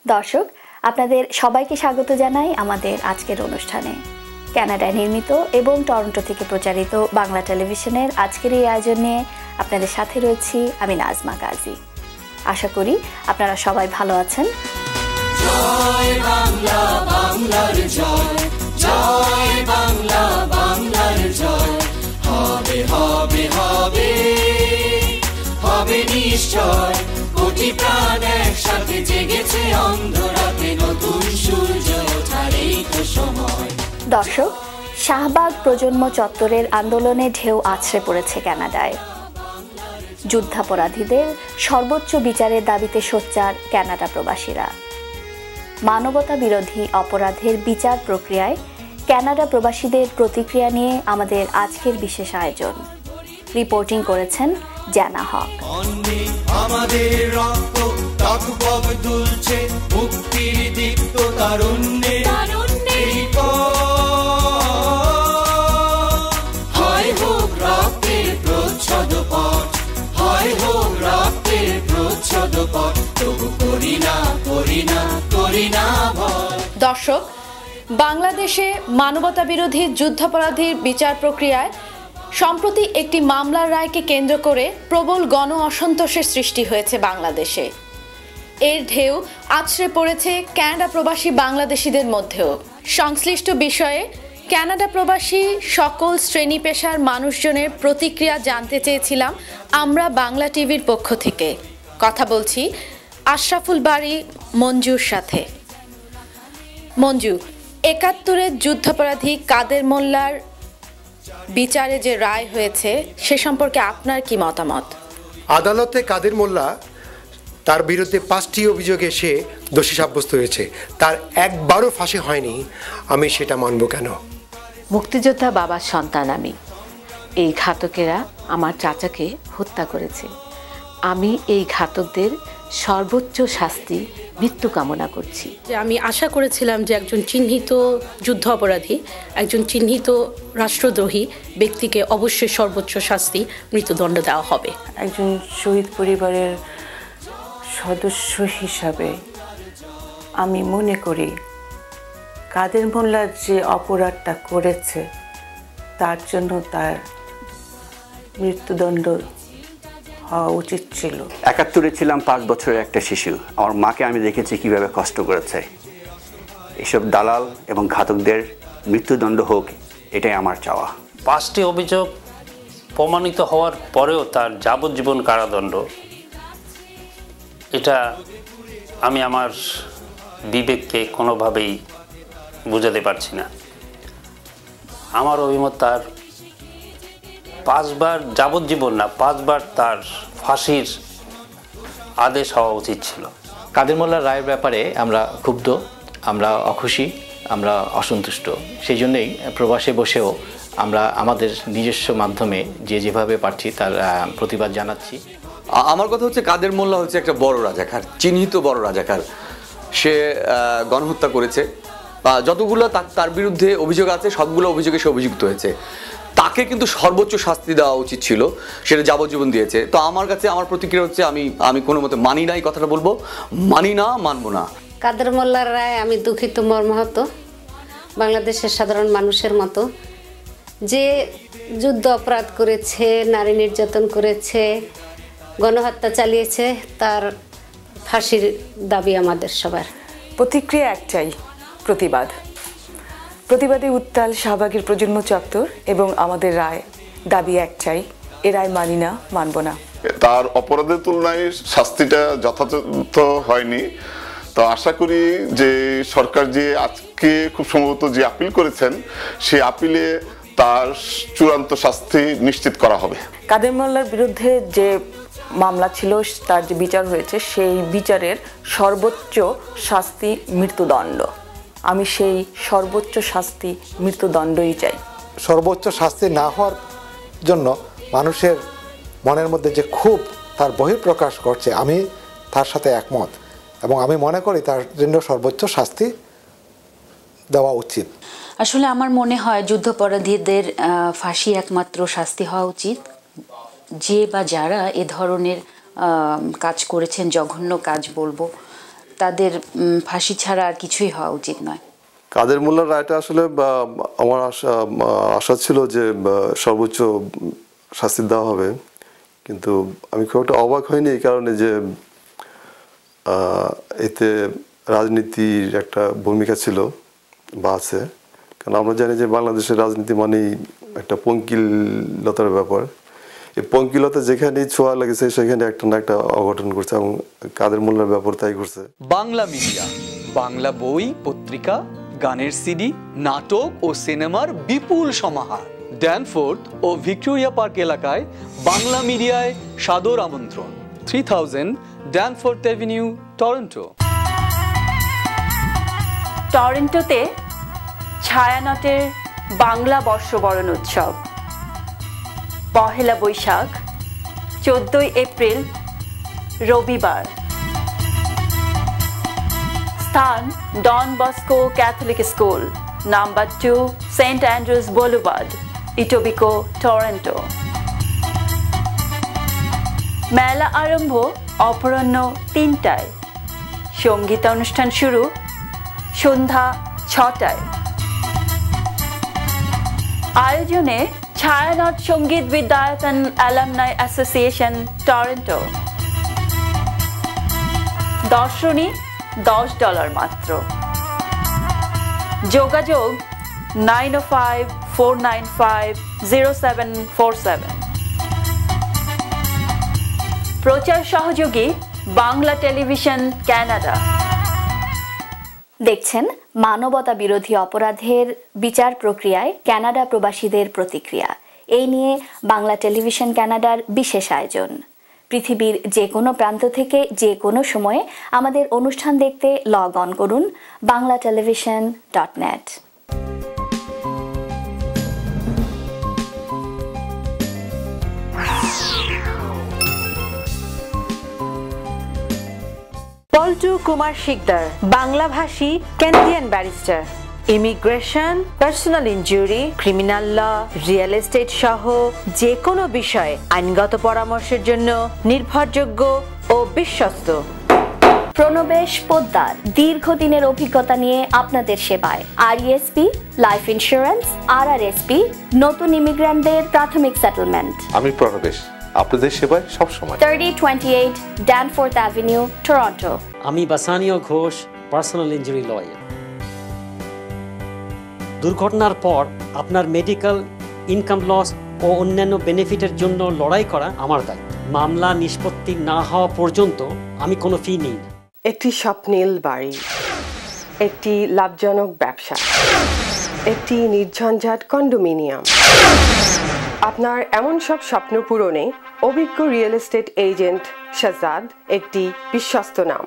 দর্শক, আপনাদের সবাইকে স্বাগত জানাই আমাদের আজকের অনুষ্ঠানে। কানাডায় নির্মিত এবং টরন্টো থেকে প্রচারিত বাংলা টেলিভিশনের আজকের এই আয়োজন নিয়ে আপনাদের সাথে রয়েছি আমি নাজমা কাজী। আশা করি আপনারা সবাই ভালো আছেন। জয় বাংলা, বাংলার জয়, জয় বাংলা, বাংলার জয়। হবে হবে হবে হবে নিশ্চয়, কোটি প্রাণ একসাথে জেগেছে অন্ধরাতে, নতুন সূর্য ওঠার এই তো সময়। দর্শক, শাহবাগ প্রজন্ম চত্বরের আন্দোলনে ঢেউ আছড়ে পড়েছে কানাডায়। যুদ্ধাপরাধীদের সর্বোচ্চ বিচারের দাবিতে সোচ্চার কানাডা প্রবাসীরা। মানবতা বিরোধী অপরাধের বিচার প্রক্রিয়ায় কানাডা প্রবাসীদের প্রতিক্রিয়া নিয়ে আমাদের আজকের বিশেষ আয়োজন। রিপোর্টিং করেছেন জানা হক। আমাদের রক্ত তাকুবব দুলছে, মুক্তির দীপ্ত তারুণ্যে, হয় হোক রক্তের প্রচ্ছদ পথ, হয় হোক রক্তের প্রচ্ছদ পথ, তবু করি না করি না করি না ভয়। দর্শক, বাংলাদেশে মানবতা বিরোধী যুদ্ধাপরাধীর বিচার প্রক্রিয়ায় সম্প্রতি একটি মামলার রায়কে কেন্দ্র করে প্রবল গণ অসন্তোষের সৃষ্টি হয়েছে বাংলাদেশে। এর ঢেউ আছড়ে পড়েছে কানাডা প্রবাসী বাংলাদেশিদের মধ্যেও। সংশ্লিষ্ট বিষয়ে কানাডা প্রবাসী সকল শ্রেণী পেশার মানুষজনের প্রতিক্রিয়া জানতে চেয়েছিলাম আমরা বাংলা টিভির পক্ষ থেকে। কথা বলছি আশরাফুল বারী মঞ্জুর সাথে। মঞ্জু, ৭১-এর যুদ্ধাপরাধী কাদের মোল্লার বিচারে যে রায় হয়েছে সে সম্পর্কে আপনার কি মতামত? আদালতে কাদের মোল্লা তার বিরুদ্ধে ৫টি অভিযোগে সে দোষী সাব্যস্ত হয়েছে, তার একবারও ফাঁসি হয়নি। আমি সেটা মানব কেন? মুক্তিযোদ্ধা বাবার সন্তান আমি। এই ঘাতকেরা আমার চাচাকে হত্যা করেছে। আমি এই ঘাতকদের সর্বোচ্চ শাস্তি মৃত্যু কামনা করছি। আমি আশা করেছিলাম যে একজন চিহ্নিত যুদ্ধ অপরাধী, একজন চিহ্নিত রাষ্ট্রদ্রোহী ব্যক্তিকে অবশ্যই সর্বোচ্চ শাস্তি মৃত্যুদণ্ড দেওয়া হবে। একজন শহীদ পরিবারের সদস্য হিসাবে আমি মনে করি কাদের মোল্লা যে অপরাধটা করেছে তার জন্য তার মৃত্যুদণ্ড হওয়া উচিত ছিল। ৭১-এ ছিলাম ৫ বছরের একটা শিশু। আমার মাকে আমি দেখেছি কিভাবে কষ্ট করেছে। এসব দালাল এবং ঘাতকদের মৃত্যুদণ্ড হোক, এটাই আমার চাওয়া। ৫টি অভিযোগ প্রমাণিত হওয়ার পরেও তার যাবজ্জীবন কারাদণ্ড, এটা আমি আমার বিবেককে কোনোভাবেই বোঝাতে পারছি না। আমার অভিমত তার ৫ বার যাবজ্জীবন না, ৫ বার তার ফাঁসির আদেশ হওয়া উচিত ছিল। কাদের মোল্লার রায়ের ব্যাপারে আমরা ক্ষুব্ধ, আমরা অখুশি, আমরা অসন্তুষ্ট। সেই জন্যই প্রবাসে বসেও আমরা আমাদের নিজস্ব মাধ্যমে যেভাবে পারছি তার প্রতিবাদ জানাচ্ছি। আমার কথা হচ্ছে কাদের মোল্লা হচ্ছে একটা বড় রাজাকার, চিহ্নিত বড় রাজাকার। সে গণহত্যা করেছে। যতগুলো তার বিরুদ্ধে অভিযোগ আছে সবগুলো অভিযোগে সে অভিযুক্ত হয়েছে। তাকে কিন্তু সর্বোচ্চ শাস্তি দেওয়া উচিত ছিল, সেটা যাবজ্জীবন দিয়েছে। তো আমার কাছে আমার প্রতিক্রিয়া হচ্ছে আমি কোনো মতে মানি না, এই কথাটা বলবো, মানি না, মানবো না। কাদের মোল্লার রায় আমি দুঃখিত, মর্মাহত। বাংলাদেশের সাধারণ মানুষের মতো যে যুদ্ধ অপরাধ করেছে, নারী নির্যাতন করেছে, গণহত্যা চালিয়েছে, তার ফাঁসির দাবি আমাদের সবার। প্রতিক্রিয়া একটাই, প্রতিবাদ। প্রতিবাদী উত্তাল শাহবাগের প্রজন্ম চত্বর এবং আমাদের রায়, দাবি একটাই, এ রায় মানি না, মানব না। তার অপরাধের তুলনায় শাস্তিটা যথাযথ হয়নি। তো আশা করি যে সরকার যে আজকে খুব সম্ভবত যে আপিল করেছেন, সেই আপিলে তার চূড়ান্ত শাস্তি নিশ্চিত করা হবে। কাদের মোল্লার বিরুদ্ধে যে মামলা ছিল, তার যে বিচার হয়েছে, সেই বিচারের সর্বোচ্চ শাস্তি মৃত্যুদণ্ড। আমি সেই সর্বোচ্চ শাস্তি মৃত্যুদণ্ডই চাই। সর্বোচ্চ শাস্তি না হওয়ার জন্য মানুষের মনের মধ্যে যে ক্ষোভ তার বহিঃপ্রকাশ করছে, আমি তার সাথে একমত এবং আমি মনে করি তার জন্য সর্বোচ্চ শাস্তি দেওয়া উচিত। আসলে আমার মনে হয় যুদ্ধাপরাধীদের ফাঁসি একমাত্র শাস্তি হওয়া উচিত। যে বা যারা এ ধরনের কাজ করেছেন, জঘন্য কাজ বলবো, তাদের ফাঁসি ছাড়া আর কিছুই হওয়া উচিত নয়। কাদের মোল্লার রায়টা আসলে আমার আশা ছিল যে সর্বোচ্চ শাস্তি দেওয়া হবে, কিন্তু আমি খুব একটা অবাক হইনি এই কারণে যে এতে রাজনীতির একটা ভূমিকা ছিল বা আছে। কারণ আমরা জানি যে বাংলাদেশের রাজনীতি মানেই একটা পঙ্কিলতার ব্যাপার। এই পঙ্কিলতা যেখানেই ছোঁয়া লেগেছে সেখানে একটা না একটা অঘটন করছে, এবং কাদের মোল্লার ব্যাপার তাই করছে। বাংলা মিডিয়া, বাংলা বই, পত্রিকা, গানের সিডি, নাটক ও সিনেমার বিপুল সমাহার। ড্যানফোর্থ ও ভিক্টোরিয়া পার্ক এলাকায় বাংলা মিডিয়ায় সাদর আমন্ত্রণ। 3000 ড্যানফোর্থ অ্যাভিনিউ, টরন্টো। টরন্টোতে ছায়ানটের বাংলা বর্ষবরণ উৎসব 1 বৈশাখ 14 এপ্রিল রবিবার। স্থান Don Bosco Catholic school, number 2 Saint Andrews boulevard, Etobicoke, Toronto. মেলা আরম্ভ অপরাহ্ন 3টায়। সঙ্গীতানুষ্ঠান শুরু সন্ধ্যা 6টায়। আয়োজনে ছায়ানট সঙ্গীত বিদ্যায়তন অ্যালামনাই অ্যাসোসিয়েশন, টরন্টো। দর্শনী $10 মাত্র। যোগাযোগ 905-495-0747। প্রচার সহযোগী বাংলা টেলিভিশন, কানাডা। দেখছেন মানবতা বিরোধী অপরাধের বিচার প্রক্রিয়ায় কানাডা প্রবাসীদের প্রতিক্রিয়া। এই নিয়ে বাংলা টেলিভিশন কানাডার বিশেষ আয়োজন। পৃথিবীর যে কোনো প্রান্ত থেকে যে কোনো সময়ে আমাদের অনুষ্ঠান দেখতে লগ অন করুন banglatelevision.net। পল্টু কুমার শিকদার, বাংলাভাষী Canadian barrister. Immigration, personal injury, criminal law, real estate সহ যে কোনো বিষয়ে আইনগত পরামর্শের জন্য নির্ভরযোগ্য ও বিশ্বস্ত। প্রণবেশ পোদ্দার, দীর্ঘদিনের অভিজ্ঞতা নিয়ে আপনাদের সেবায়। RESP, লাইফ ইন্স্যুরেন্স, RRSP, নতুন ইমিগ্রেন্টদের প্রাথমিক সেটেলমেন্ট। আমি প্রণবেশ, আপনাদের সেবায় সবসময়। 3028 ড্যানফোর্থ অ্যাভিনিউ, টরন্টো। আমি বাসানীয় ঘোষ, পার্সোনাল ইনজুরি লয়ার। দুর্ঘটনার পর আপনার মেডিকেল, ইনকাম লস ও অন্যান্য বেনিফিটের জন্য লড়াই করা আমার দায়িত্ব। মামলা নিষ্পত্তি না হওয়া পর্যন্ত আমি কোনো ফি নিই না। একটি স্বপ্নীল বাড়ি, একটি লাভজনক ব্যবসা, একটি নির্ঝঞ্ঝাট কন্ডোমিনিয়াম। আপনার এমন সব স্বপ্ন পূরণে অভিজ্ঞ রিয়েল এস্টেট এজেন্ট শাহজাদ একটি বিশ্বস্ত নাম।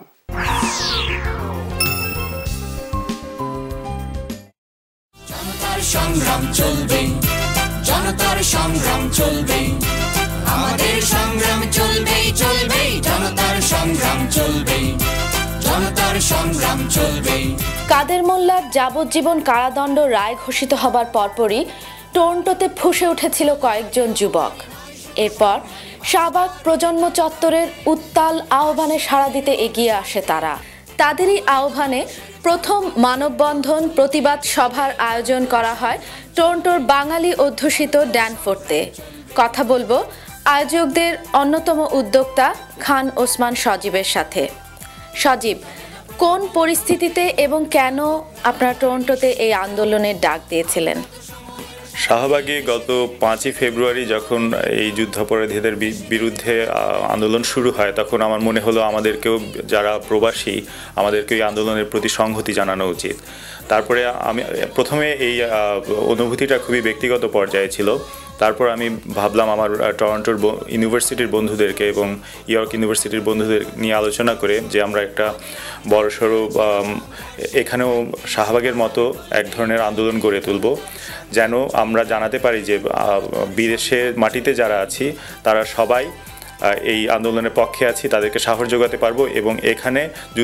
জনতার সংগ্রাম চলবে, জনতার সংগ্রাম চলবে, আমাদের সংগ্রাম চলবে, চলবে, জনতার সংগ্রাম চলবে, জনতার সংগ্রাম চলবে। কাদের মোল্লার যাবজ্জীবন কারাদণ্ড রায় ঘোষিত হবার পরপরই টরন্টোতে ফুঁসে উঠেছিল কয়েকজন যুবক। এরপর শাহবাগ প্রজন্ম চত্বরের উত্তাল আহ্বানে সাড়া দিতে এগিয়ে আসে তারা। তাদেরই আহ্বানে প্রথম মানববন্ধন প্রতিবাদ সভার আয়োজন করা হয় টরন্টোর বাঙালি অধ্যুষিত ড্যানফোর্থে। কথা বলবো আয়োজকদের অন্যতম উদ্যোক্তা খান ওসমান সজীবের সাথে। সজীব, কোন পরিস্থিতিতে এবং কেন আপনারা টরন্টোতে এই আন্দোলনের ডাক দিয়েছিলেন? শাহবাগে গত 5ই ফেব্রুয়ারি যখন এই যুদ্ধাপরাধীদের বিরুদ্ধে আন্দোলন শুরু হয়, তখন আমার মনে হলো আমাদেরকেও, যারা প্রবাসী, আমাদেরকেও এই আন্দোলনের প্রতি সংহতি জানানো উচিত। তারপরে আমি প্রথমে এই অনুভূতিটা খুবই ব্যক্তিগত পর্যায়ে ছিল। তারপর আমি ভাবলাম আমার টরন্টোর ইউনিভার্সিটির বন্ধুদেরকে এবং ইয়র্ক ইউনিভার্সিটির বন্ধুদের নিয়ে আলোচনা করে যে আমরা একটা বড়সড় এখানেও শাহবাগের মতো এক ধরনের আন্দোলন গড়ে তুলব, যেন আমরা জানাতে পারি যে বিদেশের মাটিতে যারা আছি তারা সবাই এই আন্দোলনের পক্ষে আছি, তাদেরকে সাহস যোগাতে পারবো এবং এখানে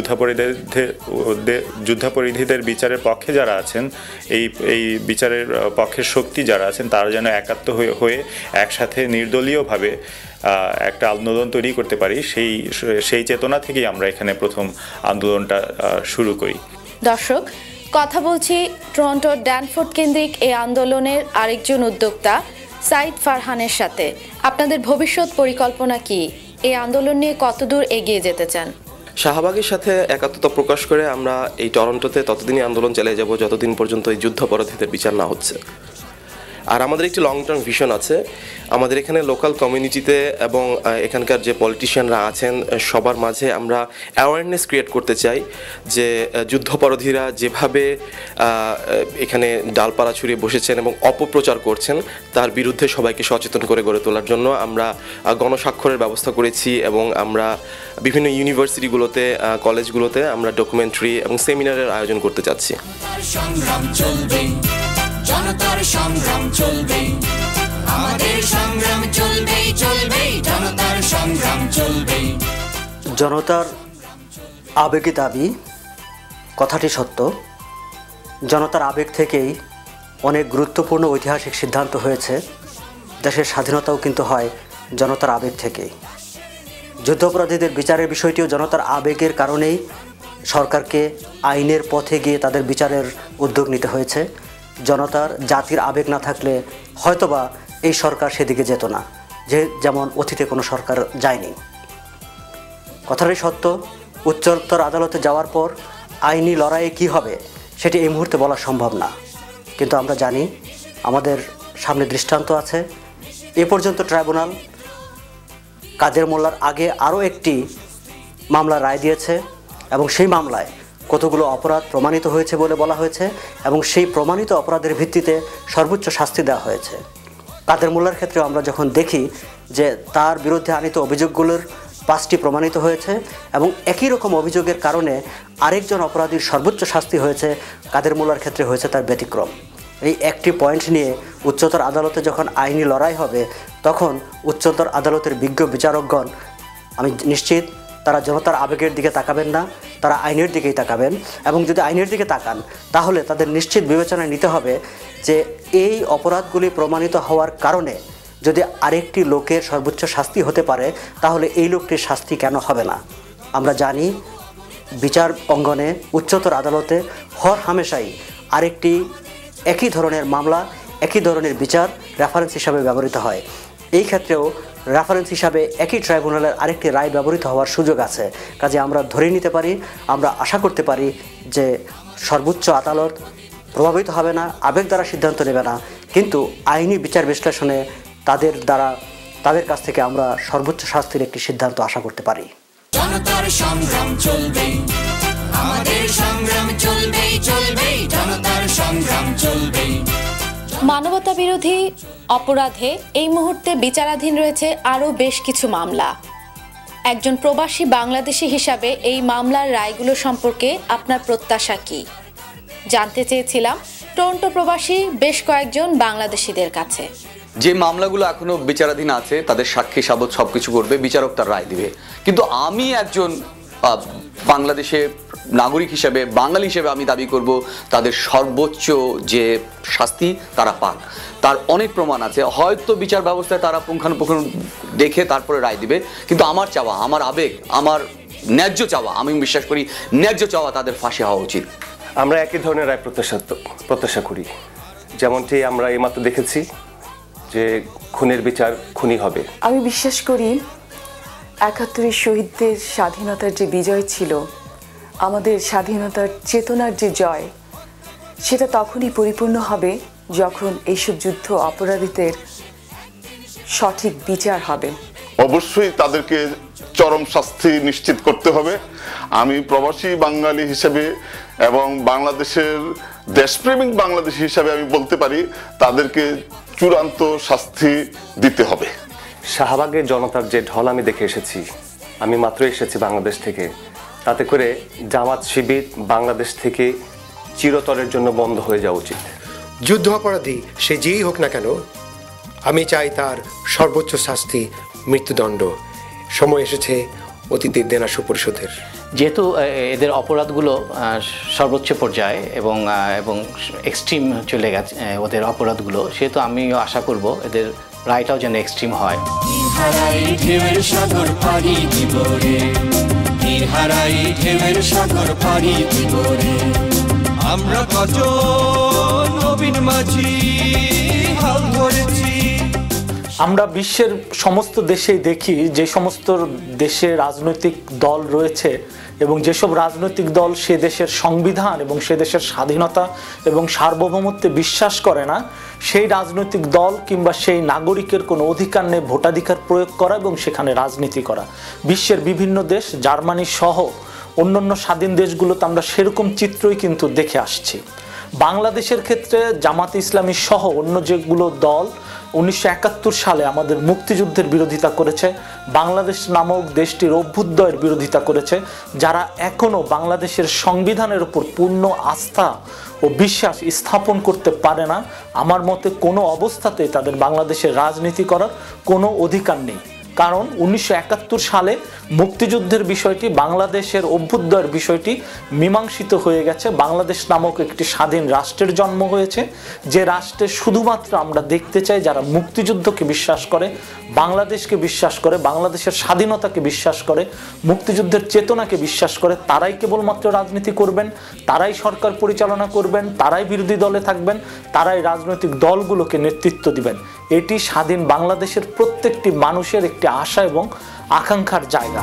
যুদ্ধাপরাধীদের বিচারের পক্ষে যারা আছেন, এই বিচারের পক্ষের শক্তি যারা আছেন, তারা যেন একাত্ম হয়ে একসাথে নির্দলীয়ভাবে একটা আন্দোলন তৈরি করতে পারি, সেই চেতনা থেকেই আমরা এখানে প্রথম আন্দোলনটা শুরু করি। দর্শক, কথা বলছি টরন্টোর ড্যানফোর্ড কেন্দ্রিক এই আন্দোলনের আরেকজন উদ্যোক্তা সাইদ ফারহানের সাথে। আপনাদের ভবিষ্যৎ পরিকল্পনা কি? এই আন্দোলন নিয়ে কতদূর এগিয়ে যেতে চান? শাহবাগের সাথে একাত্মতা প্রকাশ করে আমরা এই টরন্টোতে ততদিনই আন্দোলন চালিয়ে যাব যতদিন পর্যন্ত এই যুদ্ধাপরাধীদের বিচার না হচ্ছে। আর আমাদের একটি লং টার্ম ভিশন আছে। আমাদের এখানে লোকাল কমিউনিটিতে এবং এখানকার যে পলিটিশিয়ানরা আছেন সবার মাঝে আমরা অ্যাওয়ারনেস ক্রিয়েট করতে চাই যে যুদ্ধাপরাধীরা যেভাবে এখানে ডালপালা ছড়িয়ে বসেছেন এবং অপপ্রচার করছেন তার বিরুদ্ধে সবাইকে সচেতন করে গড়ে তোলার জন্য আমরা গণস্বাক্ষরের ব্যবস্থা করেছি এবং আমরা বিভিন্ন ইউনিভার্সিটিগুলোতে কলেজগুলোতে আমরা ডকুমেন্টারি এবং সেমিনারের আয়োজন করতে চাচ্ছি। জনতার সংগ্রাম চলবে, আমাদের সংগ্রাম চলবে, চলবে, জনতার সংগ্রাম চলবে। জনতার আবেগী দাবি, কথাটি সত্য। জনতার আবেগ থেকেই অনেক গুরুত্বপূর্ণ ঐতিহাসিক সিদ্ধান্ত হয়েছে। দেশের স্বাধীনতাও কিন্তু হয় জনতার আবেগ থেকেই। যুদ্ধাপরাধীদের বিচারের বিষয়টিও জনতার আবেগের কারণেই সরকারকে আইনের পথে গিয়ে তাদের বিচারের উদ্যোগ নিতে হয়েছে। জনতার জাতির আবেগ না থাকলে হয়তোবা এই সরকার সেদিকে যেত না, যেমন অতীতে কোনো সরকার যায়নি। কথাটাই সত্য। উচ্চতর আদালতে যাওয়ার পর আইনি লড়াইয়ে কী হবে সেটি এই মুহূর্তে বলা সম্ভব না, কিন্তু আমরা জানি আমাদের সামনে দৃষ্টান্ত আছে। এ পর্যন্ত ট্রাইব্যুনাল কাদের মোল্লার আগে আরও একটি মামলা রায় দিয়েছে এবং সেই মামলায় কতগুলো অপরাধ প্রমাণিত হয়েছে বলে বলা হয়েছে এবং সেই প্রমাণিত অপরাধের ভিত্তিতে সর্বোচ্চ শাস্তি দেওয়া হয়েছে। কাদের মোল্লার ক্ষেত্রে আমরা যখন দেখি যে তার বিরুদ্ধে আনিত অভিযোগগুলোর 5টি প্রমাণিত হয়েছে এবং একই রকম অভিযোগের কারণে আরেকজন অপরাধীর সর্বোচ্চ শাস্তি হয়েছে, কাদের মোল্লার ক্ষেত্রে হয়েছে তার ব্যতিক্রম। এই একটি পয়েন্ট নিয়ে উচ্চতর আদালতে যখন আইনি লড়াই হবে তখন উচ্চতর আদালতের বিজ্ঞ বিচারকগণ আমি নিশ্চিত তারা জনতার আবেগের দিকে তাকাবেন না, তারা আইনের দিকেই তাকাবেন এবং যদি আইনের দিকে তাকান তাহলে তাদের নিশ্চিত বিবেচনায় নিতে হবে যে এই অপরাধগুলি প্রমাণিত হওয়ার কারণে যদি আরেকটি লোকের সর্বোচ্চ শাস্তি হতে পারে তাহলে এই লোকটির শাস্তি কেন হবে না। আমরা জানি বিচার অঙ্গনে উচ্চতর আদালতে হর হামেশাই আরেকটি একই ধরনের মামলা, একই ধরনের বিচার রেফারেন্স হিসাবে ব্যবহৃত হয়। এই ক্ষেত্রেও রেফারেন্স হিসাবে একই ট্রাইব্যুনালের আরেকটি রায় ব্যবহৃত হওয়ার সুযোগ আছে। কাজে আমরা ধরে নিতে পারি, আমরা আশা করতে পারি যে সর্বোচ্চ আদালত প্রভাবিত হবে না, আবেগ দ্বারা সিদ্ধান্ত নেবে না, কিন্তু আইনি বিচার বিশ্লেষণে তাদের কাছ থেকে আমরা সর্বোচ্চ শাস্তির একটি সিদ্ধান্ত আশা করতে পারি। জনতার সংগ্রাম চলবে, আমাদের সংগ্রাম চলবে, চলবে, জনতার সংগ্রাম চলবে। মানবতা বিরোধী অপরাধে এই মুহূর্তে বিচারাধীন রয়েছে আরও বেশ কিছু মামলা। একজন প্রবাসী বাংলাদেশি হিসাবে এই মামলার রায়গুলো সম্পর্কে আপনার প্রত্যাশা কি জানতে চেয়েছিলাম টরন্টো প্রবাসী বেশ কয়েকজন বাংলাদেশিদের কাছে। যে মামলাগুলো এখনো বিচারাধীন আছে তাদের সাক্ষী সাবত সবকিছু করবে, বিচারক তার রায় দিবে, কিন্তু আমি একজন বাংলাদেশে নাগরিক হিসেবে, বাঙালি হিসেবে আমি দাবি করব তাদের সর্বোচ্চ যে শাস্তি তারা পাক। তার অনেক প্রমাণ আছে, হয়তো বিচার ব্যবস্থায় তারা পুঙ্খানুপুঙ্খ দেখে তারপরে রায় দিবে, কিন্তু আমার চাওয়া, আমার আবেগ, আমার ন্যায্য চাওয়া, আমি বিশ্বাস করি ন্যায্য চাওয়া তাদের ফাঁসি হওয়া উচিত। আমরা একই ধরনের রায় প্রত্যাশা করি, যেমনটি আমরা এইমাত্র দেখেছি যে খুনের বিচার খুনি হবে। আমি বিশ্বাস করি ৭১ শহীদদের স্বাধীনতার যে বিজয় ছিল, আমাদের স্বাধীনতার চেতনার যে জয়, সেটা তখনই পরিপূর্ণ হবে যখন এইসব যুদ্ধ অপরাধীদের সঠিক বিচার হবে। অবশ্যই তাদেরকে চরম শাস্তি নিশ্চিত করতে হবে। আমি প্রবাসী বাঙালি হিসেবে এবং বাংলাদেশের দেশপ্রেমিক বাংলাদেশি হিসাবে আমি বলতে পারি তাদেরকে চূড়ান্ত শাস্তি দিতে হবে। শাহবাগের জনতার যে ঢল আমি দেখে এসেছি, আমি মাত্র এসেছি বাংলাদেশ থেকে, তাতে করে জামাত শিবির বাংলাদেশ থেকে চিরতরের জন্য বন্ধ হয়ে যাওয়া উচিত। যুদ্ধ অপরাধী সে যেই হোক না কেন, আমি চাই তার সর্বোচ্চ শাস্তি মৃত্যুদণ্ড। সময় এসেছে অতীতের দেনা সুপরিশোধের। যেহেতু এদের অপরাধগুলো সর্বোচ্চ পর্যায়ে এবং এক্সট্রিম চলে গেছে ওদের অপরাধগুলো, সেহেতু আমিও আশা করব এদের রায়টাও যেন এক্সট্রিম হয়। হারাই ঢেউয়ের সাগর পাড়ি দিব রে, তীর হারাই ঢেউয়ের সাগর পাড়ি দিব রে। আমরা কত নবীন মাঝি হাল ধরেছি। আমরা বিশ্বের সমস্ত দেশেই দেখি যে সমস্ত দেশে রাজনৈতিক দল রয়েছে এবং যেসব রাজনৈতিক দল সে দেশের সংবিধান এবং সে দেশের স্বাধীনতা এবং সার্বভৌমত্বে বিশ্বাস করে না, সেই রাজনৈতিক দল কিংবা সেই নাগরিকের কোনো অধিকার নেই ভোটাধিকার প্রয়োগ করা এবং সেখানে রাজনীতি করা। বিশ্বের বিভিন্ন দেশ, জার্মানি সহ অন্যান্য স্বাধীন দেশগুলোতে আমরা সেরকম চিত্রই কিন্তু দেখে আসছি। বাংলাদেশের ক্ষেত্রে জামাতে ইসলামী সহ অন্য যেগুলো দল 1971 সালে আমাদের মুক্তিযুদ্ধের বিরোধিতা করেছে, বাংলাদেশ নামক দেশটির অভ্যুদয়ের বিরোধিতা করেছে, যারা এখনও বাংলাদেশের সংবিধানের উপর পূর্ণ আস্থা ও বিশ্বাস স্থাপন করতে পারে না, আমার মতে কোনো অবস্থাতেই তাদের বাংলাদেশের রাজনীতি করার কোনো অধিকার নেই। কারণ 1971 সালে মুক্তিযুদ্ধের বিষয়টি, বাংলাদেশের অভ্যুদয়ের বিষয়টি মীমাংসিত হয়ে গেছে। বাংলাদেশ নামক একটি স্বাধীন রাষ্ট্রের জন্ম হয়েছে, যে রাষ্ট্রে শুধুমাত্র আমরা দেখতে চাই যারা মুক্তিযুদ্ধকে বিশ্বাস করে, বাংলাদেশকে বিশ্বাস করে, বাংলাদেশের স্বাধীনতাকে বিশ্বাস করে, মুক্তিযুদ্ধের চেতনাকে বিশ্বাস করে, তারাই কেবলমাত্র রাজনীতি করবেন, তারাই সরকার পরিচালনা করবেন, তারাই বিরোধী দলে থাকবেন, তারাই রাজনৈতিক দলগুলোকে নেতৃত্ব দিবেন। এটি স্বাধীন বাংলাদেশের প্রত্যেকটি মানুষের একটি আশা এবং আকাঙ্ক্ষার জায়গা।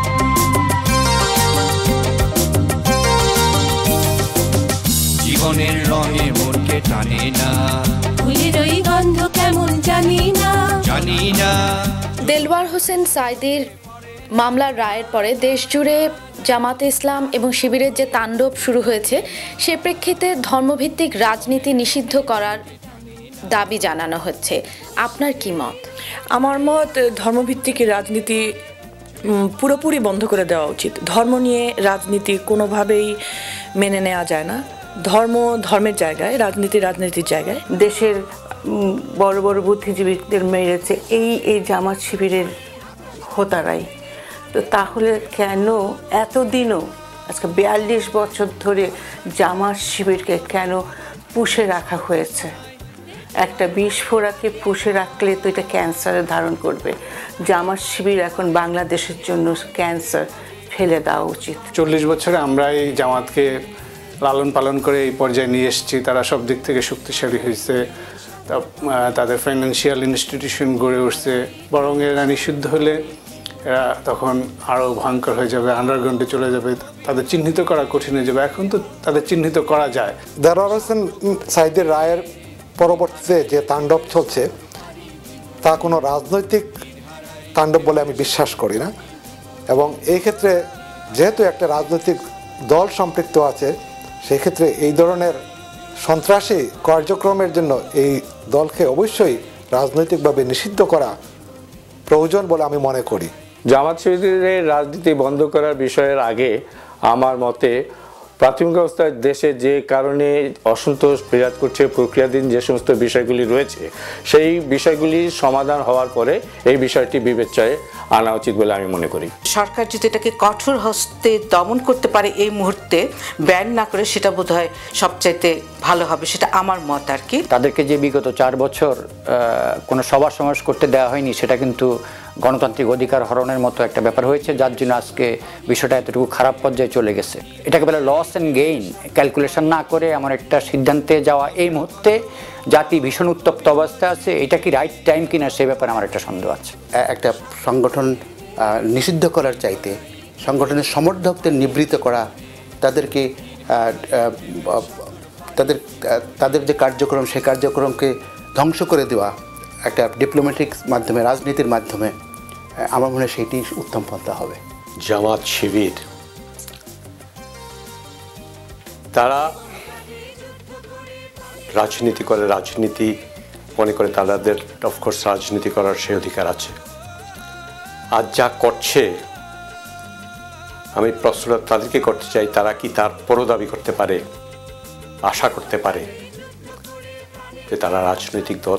জীবনের রঙে মনকে টানে না, ফুলের ওই গন্ধ কেমন জানি না, জানি না। দেলওয়ার হোসেন সাঈদীর মামলার রায়ের পরে দেশ জুড়ে জামাতে ইসলাম এবং শিবিরের যে তাণ্ডব শুরু হয়েছে, সে প্রেক্ষিতে ধর্মভিত্তিক রাজনীতি নিষিদ্ধ করার দাবি জানানো হচ্ছে। আপনার কি মত? আমার মত, ধর্মভিত্তিক রাজনীতি পুরোপুরি বন্ধ করে দেওয়া উচিত। ধর্ম নিয়ে রাজনীতি কোনোভাবেই মেনে নেওয়া যায় না। ধর্ম ধর্মের জায়গায়, রাজনীতি রাজনীতির জায়গায়। দেশের বড় বড় বুদ্ধিজীবীদের মেরেছে এই জামাত শিবিরের হোতারাই, তো তাহলে কেন এতদিনও, আজকে 42 বছর ধরে জামাত শিবিরকে কেন পুষে রাখা হয়েছে? একটা বিস্ফোরককে পুষে রাখলে তো এটা ক্যান্সারে ধারণ করবে। জামাত শিবির এখন বাংলাদেশের জন্য ক্যান্সার, ফেলে দেওয়া উচিত। 40 বছরে আমরা এই জামাতকে লালন পালন করে এই পর্যায়ে নিয়ে এসেছি। তারা সব দিক থেকে শক্তিশালী হয়েছে, তাদের ফাইন্যান্সিয়াল ইনস্টিটিউশন গড়ে উঠছে। বরং এরা নিষিদ্ধ হলে এরা তখন আরও ভয়ঙ্কর হয়ে যাবে, আন্ডারগ্রাউন্ডে চলে যাবে, তাদের চিহ্নিত করা কঠিন হয়ে যাবে। এখন তো তাদের চিহ্নিত করা যায়। দেলওয়ার হোসেন সাঈদীর রায়ের পরবর্তীতে যে তাণ্ডব চলছে, তা কোনো রাজনৈতিক তাণ্ডব বলে আমি বিশ্বাস করি না। এবং এই ক্ষেত্রে যেহেতু একটা রাজনৈতিক দল সম্পৃক্ত আছে, সেই ক্ষেত্রে এই ধরনের সন্ত্রাসী কার্যক্রমের জন্য এই দলকে অবশ্যই রাজনৈতিকভাবে নিষিদ্ধ করা প্রয়োজন বলে আমি মনে করি। জামাত শিবিরের রাজনীতি বন্ধ করার বিষয়ের আগে আমার মতে প্রাথমিক অবস্থায় দেশে যে কারণে অসন্তোষ বিরাজ করছে, প্রক্রিয়াধীন যে সমস্ত বিষয়গুলি রয়েছে, সেই বিষয়গুলি সমাধান হওয়ার পরে এই বিষয়টি বিবেচনায় আনা উচিত বলে আমি মনে করি। সরকার যদি এটাকে কঠোর হস্তে দমন করতে পারে এই মুহূর্তে, ব্যান না করে, সেটা বোধহয় সবচাইতে ভালো হবে, সেটা আমার মত আর কি। তাদেরকে যে বিগত 4 বছর কোনো সভা সমাবেশ করতে দেওয়া হয়নি, সেটা কিন্তু গণতান্ত্রিক অধিকার হরণের মতো একটা ব্যাপার হয়েছে, যার জন্য আজকে বিষয়টা এতটুকু খারাপ পর্যায়ে চলে গেছে। এটাকে বলে লস অ্যান্ড গেইন ক্যালকুলেশন না করে এমন একটা সিদ্ধান্তে যাওয়া এই মুহূর্তে জাতি ভীষণ উত্তপ্ত অবস্থায় আছে। এটা কি রাইট টাইম কিনা সে ব্যাপারে আমার একটা সন্দেহ আছে। একটা সংগঠন নিষিদ্ধ করার চাইতে সংগঠনের সমর্থকদের নিবৃত্ত করা, তাদেরকে তাদের যে কার্যক্রম, সেই কার্যক্রমকে ধ্বংস করে দেওয়া একটা ডিপ্লোম্যাটিক মাধ্যমে, রাজনীতির মাধ্যমে, আমার মনে হয় সেইটি উত্তম পন্থা হবে। জামাত শিবির তারা রাজনীতি করে, রাজনীতি মনে করে তাদের অফকোর্স রাজনীতি করার সেই অধিকার আছে। আর যা করছে, আমি প্রশ্নটা তাদেরকে করতে চাই, তারা কি তার পরও দাবি করতে পারে, আশা করতে পারে যে তারা রাজনৈতিক দল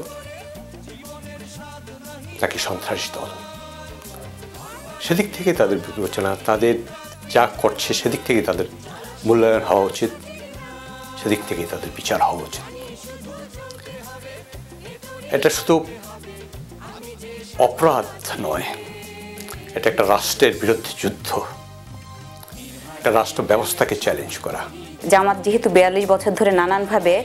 নাকি সন্ত্রাসী দল? সেদিক থেকে তাদের বিবেচনা, তাদের যা করছে সেদিক থেকে তাদের মূল্যায়ন হওয়া উচিত, সেদিক থেকেই তাদের বিচার হওয়া উচিত। এটা শুধু অপরাধ নয়, এটা একটা রাষ্ট্রের বিরুদ্ধে যুদ্ধ, একটা রাষ্ট্র ব্যবস্থাকে চ্যালেঞ্জ করা। জামাত যেহেতু 42 বছর ধরে নানানভাবে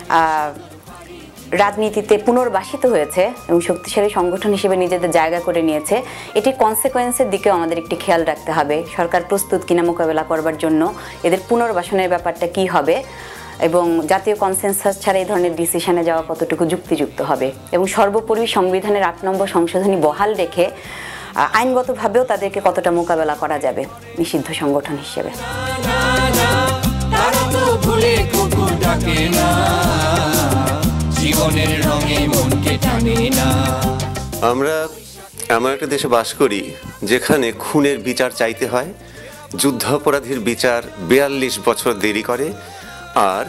রাজনীতিতে পুনর্বাসিত হয়েছে এবং শক্তিশালী সংগঠন হিসেবে নিজেদের জায়গা করে নিয়েছে, এটির কনসিকোয়েন্সের দিকেও আমাদের একটি খেয়াল রাখতে হবে। সরকার প্রস্তুত কিনা মোকাবেলা করবার জন্য, এদের পুনর্বাসনের ব্যাপারটা কি হবে এবং জাতীয় কনসেনসাস ছাড়া এই ধরনের ডিসিশনে যাওয়া কতটুকু যুক্তিযুক্ত হবে, এবং সর্বোপরি সংবিধানের 8 নম্বর সংশোধনী বহাল রেখে আইনগতভাবেও তাদেরকে কতটা মোকাবেলা করা যাবে নিষিদ্ধ সংগঠন হিসেবে। জীবনের রঙে মনকে টানে না। আমরা এমন একটা দেশে বাস করি যেখানে খুনের বিচার চাইতে হয়, যুদ্ধাপরাধীর বিচার 42 বছর দেরি করে, আর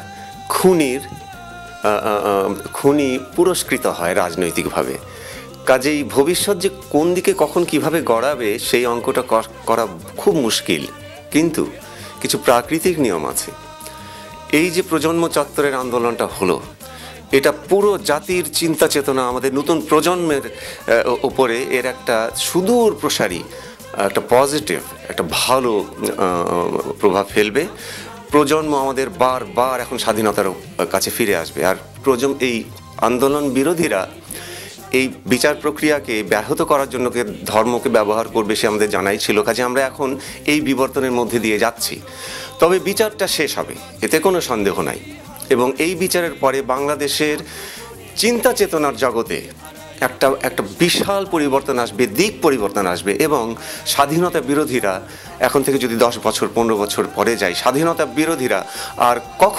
খুনি পুরস্কৃত হয় রাজনৈতিকভাবে। কাজেই ভবিষ্যৎ যে কোন দিকে কখন কিভাবে গড়াবে সেই অঙ্কটা করা খুব মুশকিল, কিন্তু কিছু প্রাকৃতিক নিয়ম আছে। এই যে প্রজন্ম চত্বরের আন্দোলনটা হলো, এটা পুরো জাতির চিন্তা চেতনা, আমাদের নতুন প্রজন্মের উপরে এর একটা সুদূর প্রসারী একটা পজিটিভ, একটা ভালো প্রভাব ফেলবে। প্রজন্ম আমাদের বারবার এখন স্বাধীনতার কাছে ফিরে আসবে, আর এই আন্দোলন বিরোধীরা এই বিচার প্রক্রিয়াকে ব্যাহত করার জন্য ধর্মকে ব্যবহার করবে সে আমাদের জানাই ছিল। কাজে আমরা এখন এই বিবর্তনের মধ্যে দিয়ে যাচ্ছি, তবে বিচারটা শেষ হবে, এতে কোনো সন্দেহ নাই। এবং এই বিচারের পরে বাংলাদেশের চিন্তা চেতনার জগতে একটা বিশাল পরিবর্তন আসবে, দিক পরিবর্তন আসবে। এবং স্বাধীনতা বিরোধীরা এখন থেকে যদি 10 বছর 15 বছর পরে যায়, স্বাধীনতা বিরোধীরা আর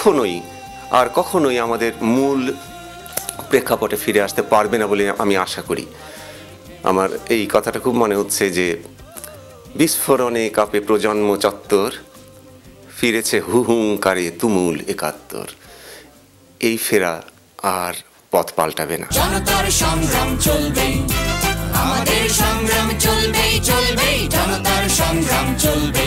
কখনোই আমাদের মূল প্রেক্ষাপটে ফিরে আসতে পারবে না বলে আমি আশা করি। আমার এই কথাটা খুব মনে হচ্ছে যে বিস্ফোরণে কাঁপে প্রজন্ম চত্বর, ফিরেছে হুহুঙ্কারে তুমুল 71। এই ফেরা আর পথ পাল্টাবে না। জনতার সংগ্রাম চলবে, আমাদের সংগ্রাম চলবে, জনতার সংগ্রাম চলবে।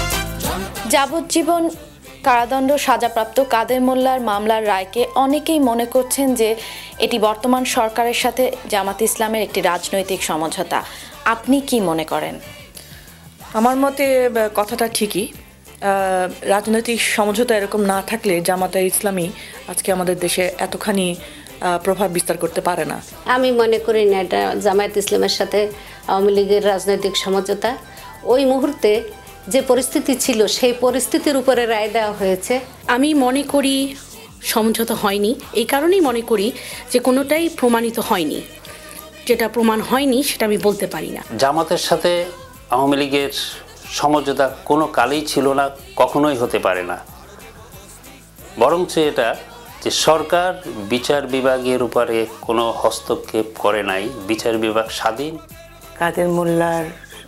যাবজ্জীবন কারাদণ্ড সাজাপ্রাপ্ত কাদের মোল্লার মামলার রায়কে অনেকেই মনে করছেন যে এটি বর্তমান সরকারের সাথে জামাত ইসলামের একটি রাজনৈতিক সমঝোতা। আপনি কি মনে করেন? আমার মতে কথাটা ঠিকই। রাজনৈতিক সমঝোতা এরকম না থাকলে জামাতে ইসলামী আজকে আমাদের দেশে এতখানি প্রভাব বিস্তার করতে পারে না। আমি মনে করি না এটা জামায়াত ইসলামের সাথে আওয়ামী লীগের রাজনৈতিক সমঝোতা। ওই মুহূর্তে যে পরিস্থিতি ছিল সেই পরিস্থিতির উপরে রায় দেওয়া হয়েছে। আমি মনে করি সমঝোতা হয়নি, এই কারণেই মনে করি যে কোনোটাই প্রমাণিত হয়নি। যেটা প্রমাণ হয়নি সেটা আমি বলতে পারি না। জামাতের সাথে আওয়ামী লীগের সমঝোতা কোনো কালেই ছিল না, কখনোই হতে পারে না। বরঞ্চ এটা যে সরকার বিচার বিভাগের উপরে কোনো হস্তক্ষেপ করে নাই, বিচার বিভাগ স্বাধীন। কাদের মোল্লার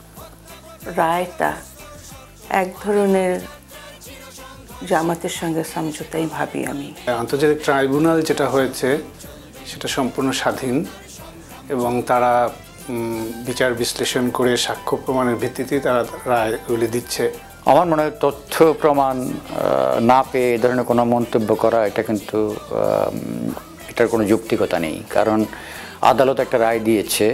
রায়টা এক ধরনের জামাতের সঙ্গে সমঝোতাই ভাবি আমি। আন্তর্জাতিক ট্রাইব্যুনাল যেটা হয়েছে সেটা সম্পূর্ণ স্বাধীন এবং তারা বিচার বিশ্লেষণ করে সাক্ষ্য প্রমাণের ভিত্তিতে তারা রায়গুলি দিচ্ছে। আমার মনে হয় তথ্য প্রমাণ না পেয়ে এ ধরনের কোনো মন্তব্য করা এটা কিন্তু এটার কোনো যৌক্তিকতা নেই। কারণ আদালত একটা রায় দিয়েছে,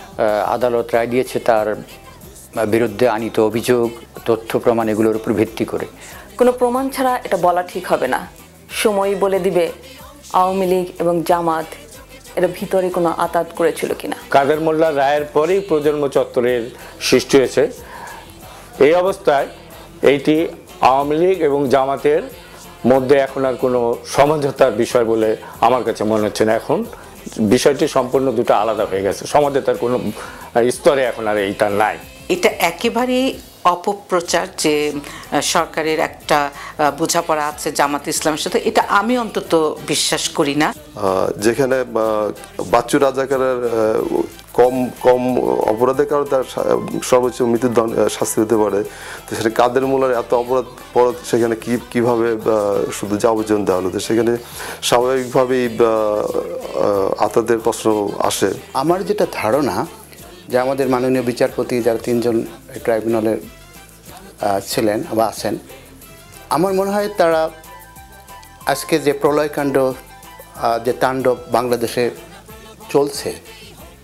তার বিরুদ্ধে আনিত অভিযোগ, তথ্য প্রমাণ এগুলোর উপর ভিত্তি করে। কোনো প্রমাণ ছাড়া এটা বলা ঠিক হবে না। সময় বলে দিবে আওয়ামী লীগ এবং জামাত এর ভিতরে কোনো আতাত করেছিল কিনা। কাদের মোল্লার রায়ের পরেই প্রজন্ম চত্বরের সৃষ্টি হয়েছে। এই অবস্থায় এইটি আওয়ামী লীগ এবং জামাতের মধ্যে এখন আর কোনো সমঝোতার বিষয় বলে আমার কাছে মনে হচ্ছে না। এখন বিষয়টি সম্পূর্ণ দুটো আলাদা হয়ে গেছে, সমঝোতার কোনো স্তরে এখন আর এইটা নাই। এটা একেবারেই অপপ্রচার যে সরকারের একটা বোঝাপড়া আছে জামাত ইসলামের সাথে, এটা আমি অন্তত বিশ্বাস করি না। যেখানে বাচ্চু রাজাকারের কম কম অপরাধের কারণে তার সর্বোচ্চ মৃত্যুর শাস্তি হতে পারে, তো সেটা কাদের মোল্লার এত অপরাধ পর সেখানে কিভাবে শুধু যাবজ্জীবন দেওয়া হলো, তো সেখানে স্বাভাবিকভাবেই আতাতের প্রশ্ন আসে। আমার যেটা ধারণা যে আমাদের মাননীয় বিচারপতি যারা 3 জন ট্রাইব্যুনালের ছিলেন বা আছেন, আমার মনে হয় তারা আজকে যে প্রলয়কাণ্ড যে তাণ্ডব বাংলাদেশে চলছে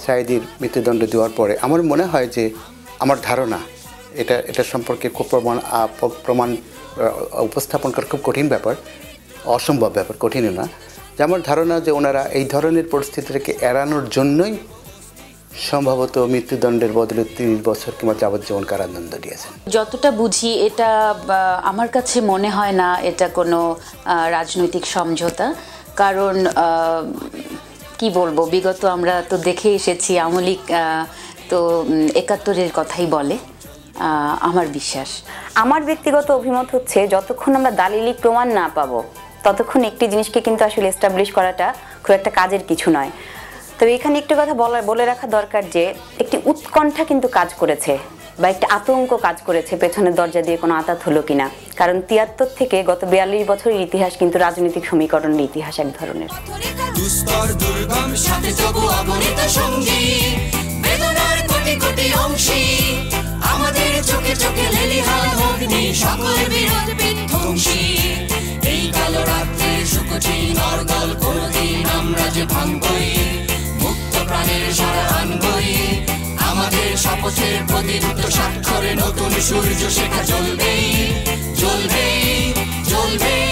সাঈদীর মৃত্যুদণ্ড দেওয়ার পরে আমার মনে হয় যে আমার ধারণা এটা সম্পর্কে খুব প্রমাণ উপস্থাপন করা খুব কঠিন ব্যাপার, অসম্ভব ব্যাপার, কঠিন না। যে আমার ধারণা যে ওনারা এই ধরনের পরিস্থিতিটাকে এড়ানোর জন্যই সম্ভবত মৃত্যুদণ্ডের বদলে 30 বছর কিংবা যাবজ্জীবন কারাদণ্ড দিয়েছেন। যতটা বুঝি এটা আমার কাছে মনে হয় না এটা কোনো রাজনৈতিক সমঝোতা, কারণ কি বলবো, বিগত আমরা তো দেখে এসেছি আওয়ামী লীগ তো 71-এর কথাই বলে। আমার বিশ্বাস, আমার ব্যক্তিগত অভিমত হচ্ছে যতক্ষণ আমরা দালিলিক প্রমাণ না পাবো ততক্ষণ একটি জিনিসকে কিন্তু আসলে এস্টাবলিশ করাটা খুব একটা কাজের কিছু নয়। তবে এখানে একটু কথা বলে রাখা দরকার যে একটি উৎকণ্ঠা কিন্তু কাজ করেছে বা একটা আতঙ্ক কাজ করেছে পেছনের দরজা দিয়ে কোনো আঘাত হলো কিনা, কারণ 73 থেকে গত 42 বছরের ইতিহাস কিন্তু রাজনৈতিক সমীকরণের ইতিহাস এক ধরনের। দুস্তর দুর্গম সাথে তবু অগণিত সঙ্গী, বেদনার কোটি কোটি অংশী, আমাদের চোখে চোখে লেলিহান অগ্নি, সকল বিরোধ বিধ্বংসী। এই কালো রাত্রে শুকোছি নরদল, কোনদিন আমরা যে ভাঙবই, মুক্ত প্রাণের সারা আনবই, আমাদের শপথের প্রদীপ্ত স্বাক্ষরে নতুন সূর্য শেখা জ্বলবেই জ্বলবেই জ্বলবেই।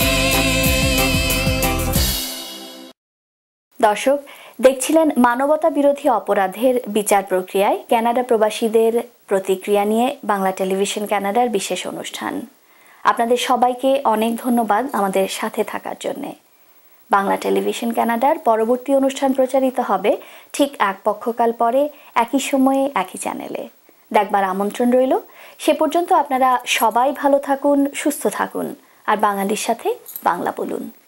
দর্শক দেখছিলেন মানবতা বিরোধী অপরাধের বিচার প্রক্রিয়ায় কানাডা প্রবাসীদের প্রতিক্রিয়া নিয়ে বাংলা টেলিভিশন কানাডার বিশেষ অনুষ্ঠান। আপনাদের সবাইকে অনেক ধন্যবাদ আমাদের সাথে থাকার জন্য। বাংলা টেলিভিশন কানাডার পরবর্তী অনুষ্ঠান প্রচারিত হবে ঠিক এক পক্ষকাল পরে, একই সময়ে একই চ্যানেলে। দেখবার আমন্ত্রণ রইল। সে পর্যন্ত আপনারা সবাই ভালো থাকুন, সুস্থ থাকুন আর বাঙালির সাথে বাংলা বলুন।